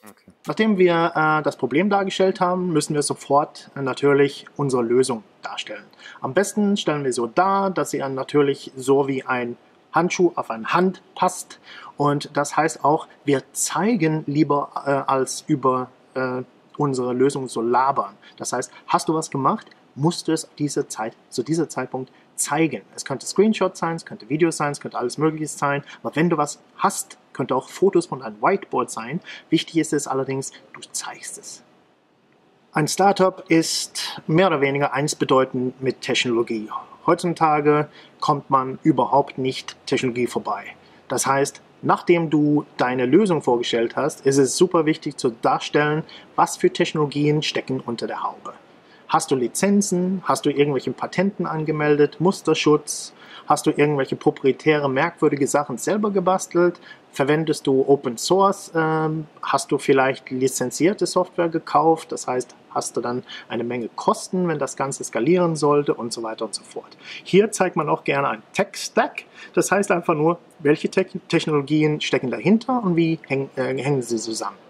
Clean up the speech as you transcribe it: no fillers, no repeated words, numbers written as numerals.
Okay. Nachdem wir das Problem dargestellt haben, müssen wir sofort natürlich unsere Lösung darstellen. Am besten stellen wir so dar, dass sie natürlich so wie ein Handschuh auf eine Hand passt. Und das heißt auch, wir zeigen lieber als über unsere Lösung so labern. Das heißt, hast du was gemacht, musst du es zu diesem Zeitpunkt zeigen. Es könnte Screenshot sein, es könnte Videos sein, es könnte alles Mögliche sein. Aber wenn du was hast, könnte auch Fotos von einem Whiteboard sein. Wichtig ist es allerdings, du zeigst es. Ein Startup ist mehr oder weniger eins bedeutend mit Technologie. Heutzutage kommt man überhaupt nicht Technologie vorbei. Das heißt, nachdem du deine Lösung vorgestellt hast, ist es super wichtig zu darstellen, was für Technologien stecken unter der Haube. Hast du Lizenzen? Hast du irgendwelche Patenten angemeldet? Musterschutz? Hast du irgendwelche proprietäre, merkwürdige Sachen selber gebastelt? Verwendest du Open Source? Hast du vielleicht lizenzierte Software gekauft? Das heißt, hast du dann eine Menge Kosten, wenn das Ganze skalieren sollte und so weiter und so fort. Hier zeigt man auch gerne einen Tech-Stack. Das heißt einfach nur, welche Technologien stecken dahinter und wie hängen sie zusammen.